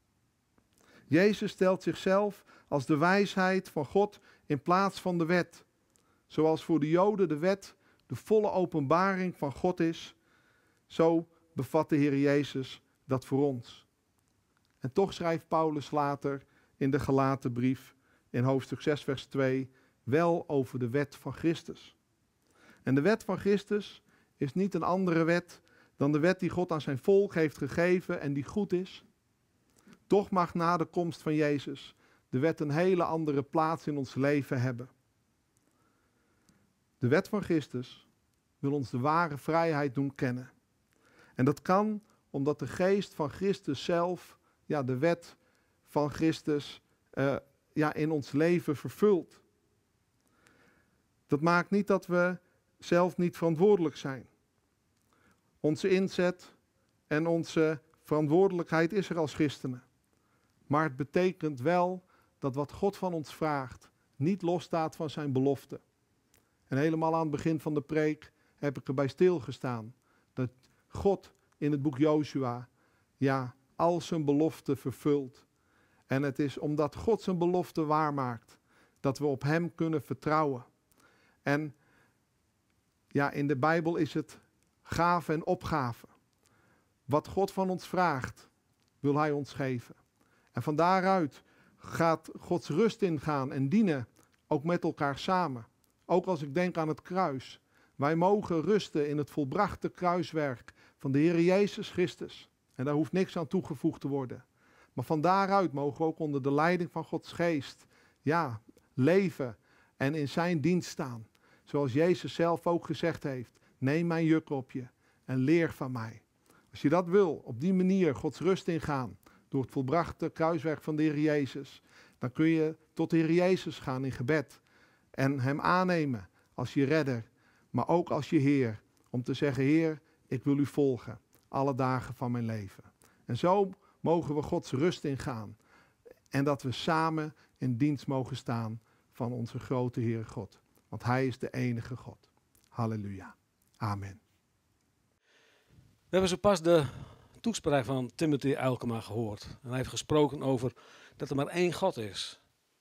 Jezus stelt zichzelf als de wijsheid van God in plaats van de wet. Zoals voor de Joden de wet de volle openbaring van God is, zo bevat de Heer Jezus dat voor ons. En toch schrijft Paulus later in de Galatenbrief in hoofdstuk zes vers twee wel over de wet van Christus. En de wet van Christus is niet een andere wet dan de wet die God aan zijn volk heeft gegeven en die goed is. Toch mag na de komst van Jezus de wet een hele andere plaats in ons leven hebben. De wet van Christus wil ons de ware vrijheid doen kennen. En dat kan omdat de geest van Christus zelf, ja, de wet van Christus, uh, ja, in ons leven vervult. Dat maakt niet dat we zelf niet verantwoordelijk zijn. Onze inzet en onze verantwoordelijkheid is er als christenen. Maar het betekent wel dat wat God van ons vraagt niet losstaat van zijn belofte. En helemaal aan het begin van de preek heb ik erbij stilgestaan. Dat God in het boek Joshua, ja, al zijn beloften vervult. En het is omdat God zijn belofte waarmaakt, dat we op hem kunnen vertrouwen. En ja, in de Bijbel is het gave en opgave. Wat God van ons vraagt, wil hij ons geven. En van daaruit gaat Gods rust ingaan en dienen, ook met elkaar samen. Ook als ik denk aan het kruis. Wij mogen rusten in het volbrachte kruiswerk van de Heer Jezus Christus. En daar hoeft niks aan toegevoegd te worden. Maar van daaruit mogen we ook onder de leiding van Gods geest, ja, leven en in zijn dienst staan. Zoals Jezus zelf ook gezegd heeft, neem mijn juk op je en leer van mij. Als je dat wil, op die manier Gods rust ingaan, door het volbrachte kruiswerk van de Heer Jezus, dan kun je tot de Heer Jezus gaan in gebed en hem aannemen als je redder, maar ook als je Heer, om te zeggen, Heer, ik wil u volgen, alle dagen van mijn leven. En zo mogen we Gods rust ingaan en dat we samen in dienst mogen staan van onze grote Heer God. Want hij is de enige God. Halleluja. Amen. We hebben zo pas de toespraak van Timothy Uilkema gehoord. En hij heeft gesproken over dat er maar één God is.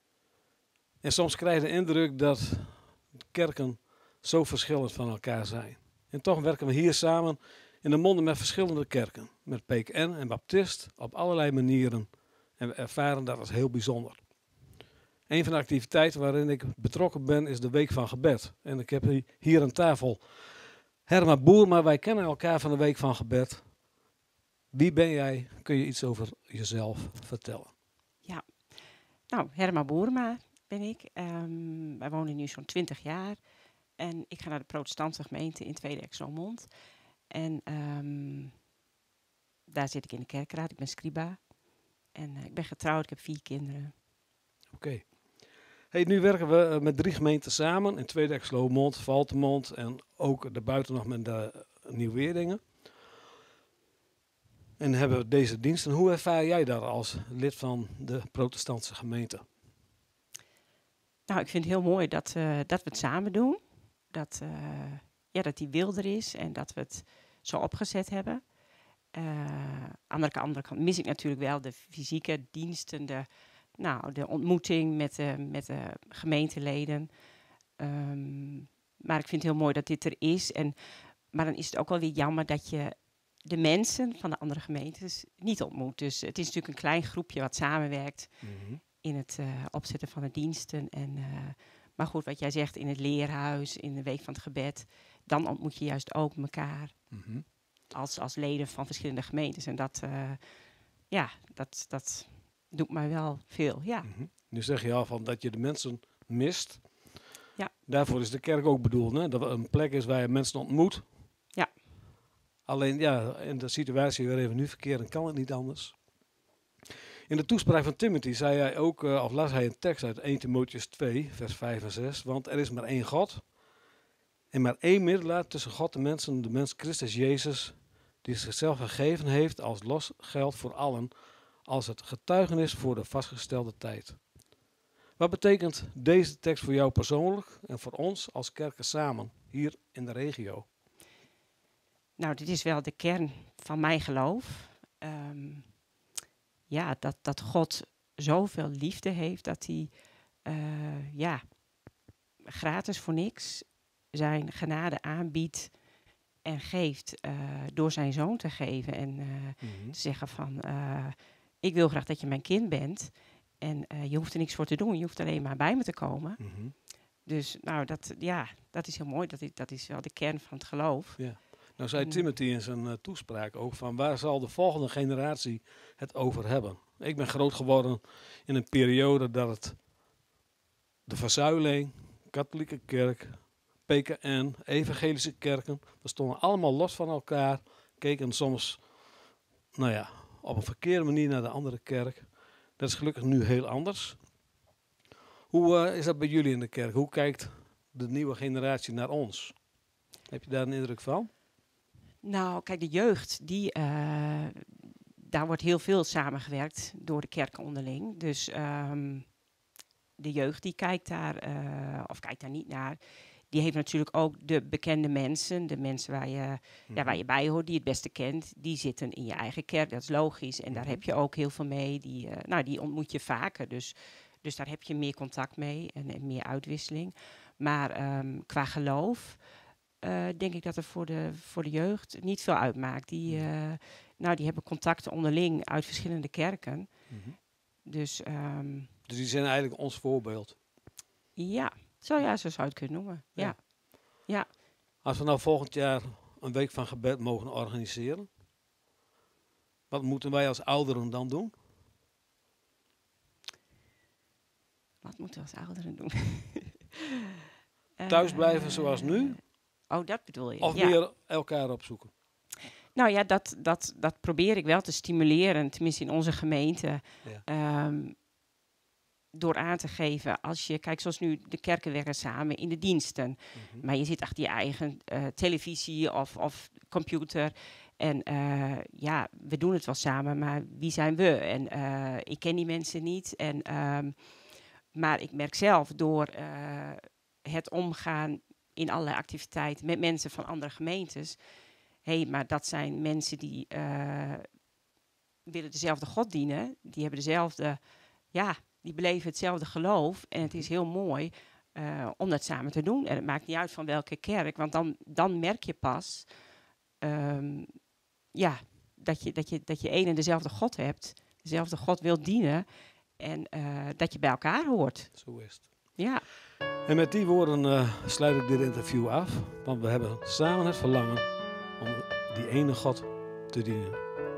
En soms krijg je de indruk dat kerken zo verschillend van elkaar zijn. En toch werken we hier samen in de monden met verschillende kerken. Met P K N en Baptist op allerlei manieren. En we ervaren dat als heel bijzonder. Een van de activiteiten waarin ik betrokken ben is de Week van Gebed. En ik heb hier aan tafel Herma Boerma. Wij kennen elkaar van de Week van Gebed. Wie ben jij? Kun je iets over jezelf vertellen? Ja, nou, Herma Boerma ben ik. Um, wij wonen nu zo'n twintig jaar. En ik ga naar de protestantse gemeente in Tweede Exelmond. En um, daar zit ik in de kerkraad. Ik ben scriba. En uh, ik ben getrouwd, ik heb vier kinderen. Oké. Okay. Hey, nu werken we met drie gemeenten samen. In Tweedijk, Sloomond, Valtemont en ook daarbuiten nog met de Nieuw-Weerdingen. En hebben we deze diensten. Hoe ervaar jij daar als lid van de protestantse gemeente? Nou, ik vind het heel mooi dat, uh, dat we het samen doen. Dat, uh, ja, dat die wil er is en dat we het zo opgezet hebben. Uh, aan de andere kant mis ik natuurlijk wel de fysieke diensten, de, nou, de ontmoeting met de, met de gemeenteleden. Um, maar ik vind het heel mooi dat dit er is. En, maar dan is het ook wel weer jammer dat je de mensen van de andere gemeentes niet ontmoet. Dus het is natuurlijk een klein groepje wat samenwerkt mm-hmm. in het uh, opzetten van de diensten. En, uh, maar goed, wat jij zegt, in het leerhuis, in de week van het gebed, dan ontmoet je juist ook elkaar mm-hmm. als, als leden van verschillende gemeentes. En dat, uh, ja, dat, dat doet mij wel veel, ja. Mm-hmm. Nu zeg je al van dat je de mensen mist. Ja. Daarvoor is de kerk ook bedoeld, hè? Dat er een plek is waar je mensen ontmoet. Ja. Alleen, ja, in de situatie waarin we nu verkeren, kan het niet anders. In de toespraak van Timothy zei hij ook, uh, of las hij een tekst uit Eerste Timotheüs twee, vers vijf en zes. Want er is maar één God en maar één middelaar tussen God en mensen, de mens Christus Jezus, die zichzelf gegeven heeft als losgeld voor allen, als het getuigenis voor de vastgestelde tijd. Wat betekent deze tekst voor jou persoonlijk en voor ons als kerken samen, hier in de regio? Nou, dit is wel de kern van mijn geloof. Um, ja, dat, dat God zoveel liefde heeft, dat hij uh, ja, gratis voor niks zijn genade aanbiedt en geeft uh, door zijn zoon te geven. En uh, mm-hmm. te zeggen van, uh, ik wil graag dat je mijn kind bent. En uh, je hoeft er niks voor te doen, je hoeft alleen maar bij me te komen. Mm-hmm. Dus nou, dat, ja, dat is heel mooi, dat is, dat is wel de kern van het geloof. Ja. Nou zei Timothy in zijn uh, toespraak ook van waar zal de volgende generatie het over hebben. Ik ben groot geworden in een periode dat het de verzuiling, katholieke kerk, P K N, evangelische kerken, we stonden allemaal los van elkaar, keken soms, nou ja, op een verkeerde manier naar de andere kerk. Dat is gelukkig nu heel anders. Hoe uh, is dat bij jullie in de kerk? Hoe kijkt de nieuwe generatie naar ons? Heb je daar een indruk van? Nou, kijk, de jeugd, die, uh, daar wordt heel veel samengewerkt door de kerken onderling. Dus um, de jeugd die kijkt daar, uh, of kijkt daar niet naar. Die heeft natuurlijk ook de bekende mensen, de mensen waar je, mm-hmm. ja, waar je bij hoort, die het beste kent. Die zitten in je eigen kerk, dat is logisch. En daar heb je ook heel veel mee. Die, uh, nou, die ontmoet je vaker, dus, dus daar heb je meer contact mee en, en meer uitwisseling. Maar um, qua geloof... Uh, denk ik dat er voor de, voor de jeugd niet veel uitmaakt. Die, uh, nou, die hebben contacten onderling uit verschillende kerken. Mm-hmm. Dus, um, dus die zijn eigenlijk ons voorbeeld? Ja, zo, ja, zo zou je het kunnen noemen. Ja. Ja. Ja. Als we nou volgend jaar een week van gebed mogen organiseren, wat moeten wij als ouderen dan doen? Wat moeten we als ouderen doen? Thuis blijven uh, zoals nu? Oh, dat bedoel je? Of ja. meer elkaar opzoeken? Nou ja, dat, dat, dat probeer ik wel te stimuleren, tenminste in onze gemeente. Ja. Um, door aan te geven, als je, kijk, zoals nu, de kerken werken samen in de diensten. Mm-hmm. Maar je zit achter je eigen uh, televisie of, of computer. En uh, ja, we doen het wel samen, maar wie zijn we? En uh, ik ken die mensen niet. En, um, maar ik merk zelf door uh, het omgaan in allerlei activiteiten met mensen van andere gemeentes. Hé, hey, maar dat zijn mensen die uh, willen dezelfde God dienen. Die hebben dezelfde, ja, die beleven hetzelfde geloof. En het is heel mooi uh, om dat samen te doen. En het maakt niet uit van welke kerk, want dan, dan merk je pas um, ja, dat je, dat je, dat je één en dezelfde God hebt. Dezelfde God wilt dienen. En uh, dat je bij elkaar hoort. Zo is het. Ja. En met die woorden uh, sluit ik dit interview af. Want we hebben samen het verlangen om die ene God te dienen.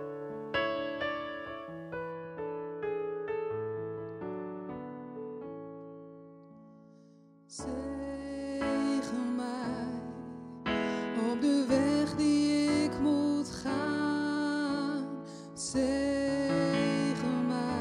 Zegen mij op de weg die ik moet gaan. Zegen mij.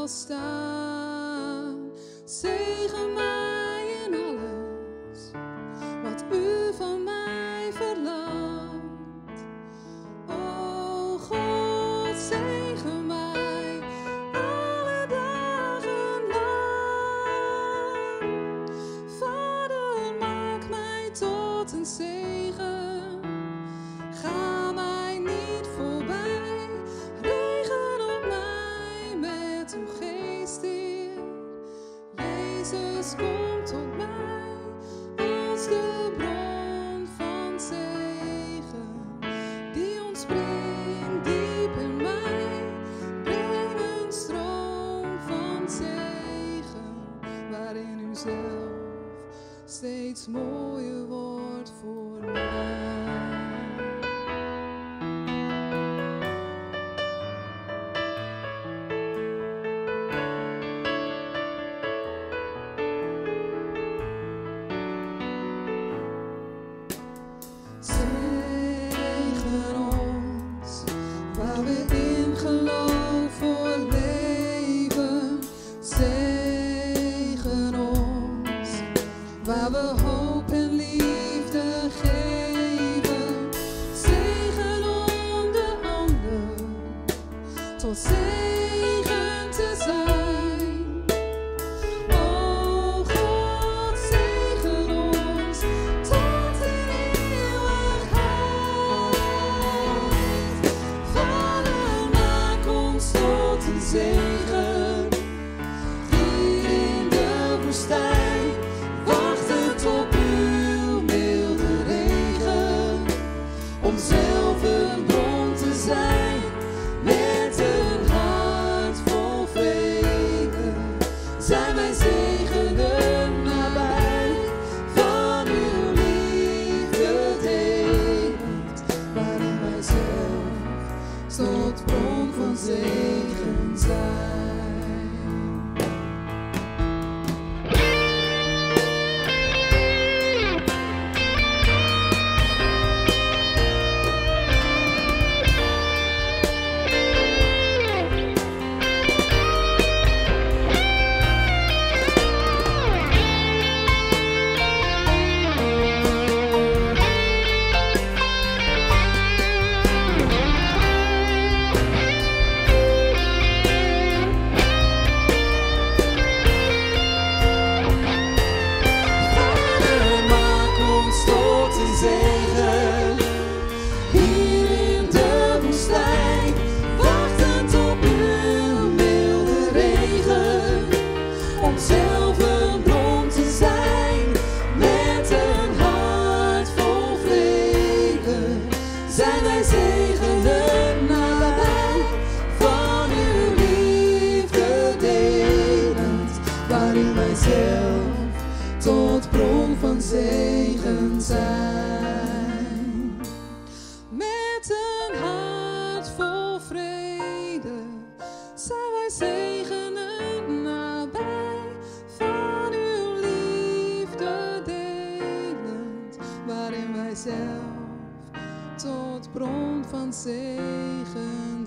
zal staan. Zegen mij in alles wat u van mij verlangt. O God, zegen mij alle dagen lang. Vader, maak mij tot een zegen. Ga mij niet voorbij. Regen op mij met uw geest, Heer. Jezus, kom tot mij als de bron van zegen. Die ontspringt diep in mij. Breng een stroom van zegen, waarin u zelf steeds mooier wordt voor mij. Zegen ons, waar we in geloof voor leven. Zegen ons, waar we hoop en liefde geven. Zegen om de ander tot zegen te zijn. O God, zegen ons tot in eeuwigheid. Vader, maak ons tot een zegen hier in de woestijn. Wachtend op uw milde regen, om zelf een bron te zijn met een hart vol vrede. Zijn wij zegenen nabij, van uw liefde delend, waarin wij zelf tot bron van zegen zijn. Vader, maak ons tot een zegen hier in de woestijn. Wachtend op uw milde regen, om zelf een bron te zijn met een hart vol vrede. Zijn wij zegenen nabij, van uw liefde delend, waarin wij zelf tot bron van zegen zijn. Met een hart vol vrede zijn wij zegenen nabij, van uw liefde delend, waarin wij zelf tot bron van zegen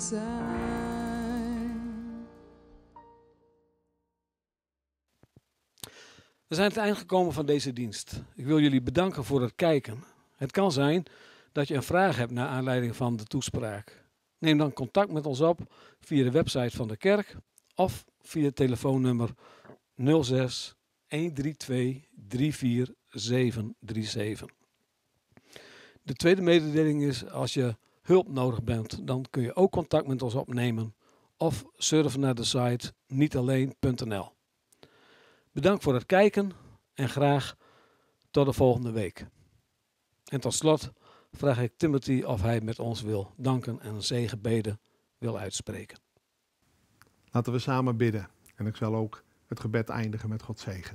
zijn. We zijn aan het eind gekomen van deze dienst. Ik wil jullie bedanken voor het kijken. Het kan zijn dat je een vraag hebt naar aanleiding van de toespraak. Neem dan contact met ons op via de website van de kerk of via het telefoonnummer nul zes, een drie twee, drie vier zeven drie zeven. De tweede mededeling is, als je hulp nodig bent, dan kun je ook contact met ons opnemen of surfen naar de site niet alleen punt n l. Bedankt voor het kijken en graag tot de volgende week. En tot slot vraag ik Timothy of hij met ons wil danken en een zegenbede wil uitspreken. Laten we samen bidden. En ik zal ook het gebed eindigen met Gods zegen.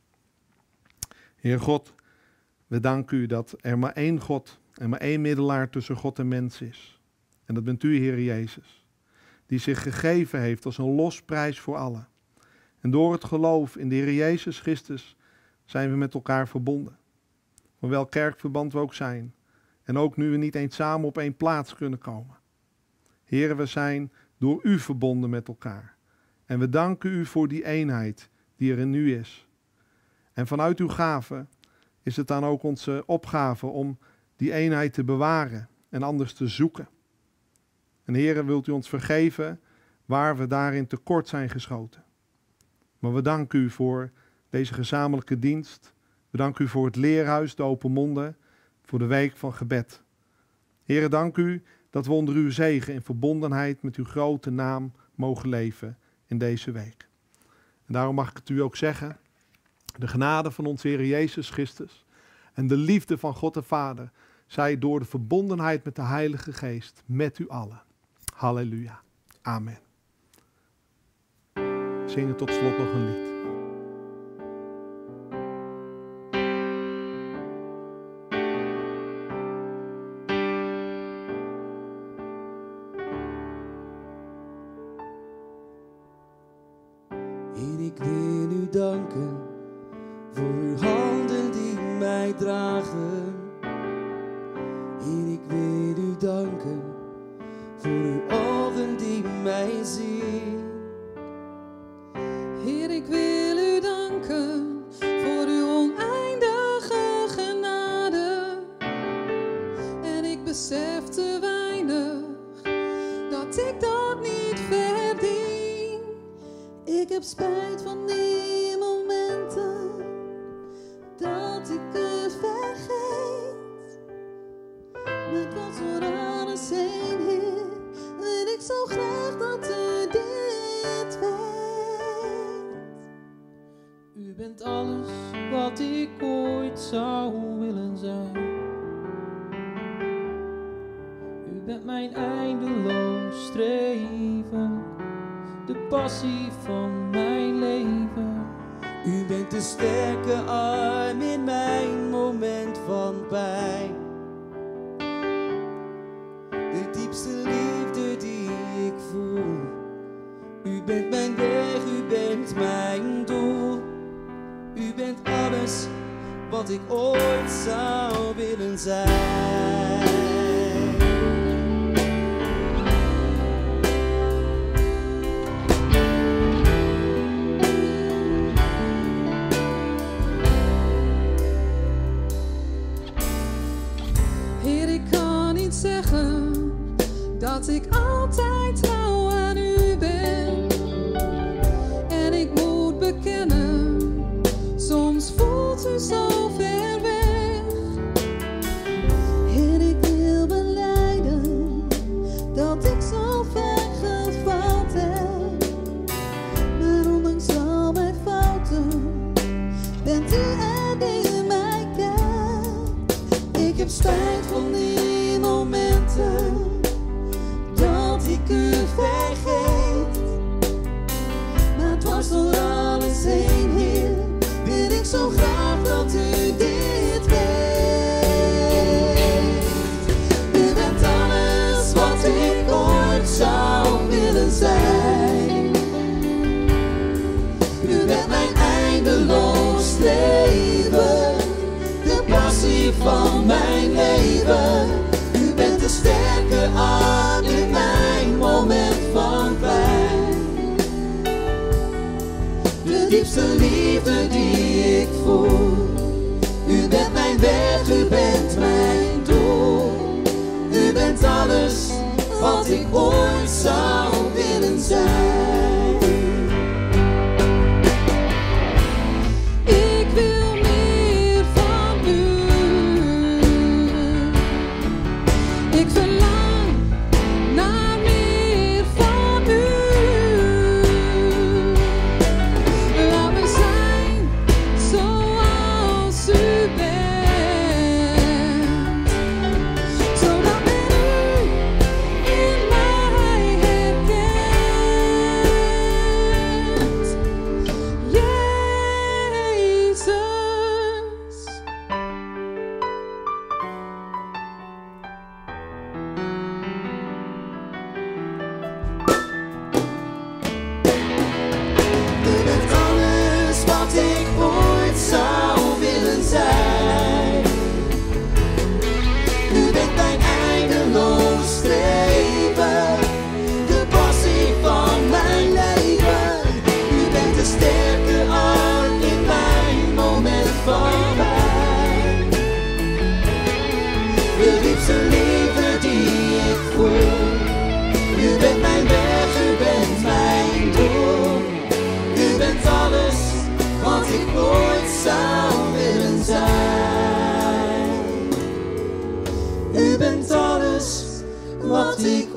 Heer God, we danken u dat er maar één God en maar één middelaar tussen God en mens is. En dat bent u, Heer Jezus, die zich gegeven heeft als een losprijs voor allen. En door het geloof in de Heer Jezus Christus zijn we met elkaar verbonden. Van welk kerkverband we ook zijn. En ook nu we niet eens samen op één plaats kunnen komen. Heer, we zijn door u verbonden met elkaar. En we danken u voor die eenheid die er nu is. En vanuit uw gave is het dan ook onze opgave om die eenheid te bewaren en anders te zoeken. En Heere, wilt u ons vergeven waar we daarin tekort zijn geschoten. Maar we danken u voor deze gezamenlijke dienst. We danken u voor het leerhuis, de open monden, voor de week van gebed. Heere, dank u dat we onder uw zegen in verbondenheid met uw grote naam mogen leven in deze week. En daarom mag ik het u ook zeggen, de genade van onze Heer Jezus Christus en de liefde van God de Vader, zij door de verbondenheid met de Heilige Geest met u allen. Halleluja. Amen. We zingen tot slot nog een lied. Heer, ik wil u danken voor uw handen die mij dragen. Heer, ik wil u danken voor uw ogen die mij zien. Heer, ik wil u danken voor uw oneindige genade. En ik besef te weinig dat ik dat niet verdien. Ik heb spijt van die momenten dat ik het vergeet. Met wat door alles heen, Heer, en ik zo graag dat u dit weet. U bent alles wat ik ooit zou willen zijn. U bent mijn eindeloos streven, de passie van mijn leven. U bent de sterke arm in mijn moment van pijn. De diepste liefde die ik voel. U bent mijn weg, u bent mijn doel. U bent alles wat ik ooit zou willen zijn. Heer, ik kan niet zeggen dat ik altijd trouw aan u ben. En ik moet bekennen, soms voelt u zo ver weg. Heer, ik wil belijden dat ik zo ver gefaald heb. Maar ondanks al mijn fouten bent u er die mij kent. Ik heb spijt van die momenten dat ik u vergeet. Maar dwars door alles heen, Heer, wil ik zo graag dat u dit weet. U bent alles wat ik ooit zou willen zijn. U bent mijn eindeloos streven, de passie van mijn leven. U bent de sterke arm in mijn moment van pijn. De diepste liefde die ik voel. U bent mijn weg, u bent mijn doel. U bent alles wat ik ooit zou willen zijn. Ik wil meer van u. Ik verlang naar meer van u. Laat me zijn zoals u bent. Zodat men u in mij herkent. wat ik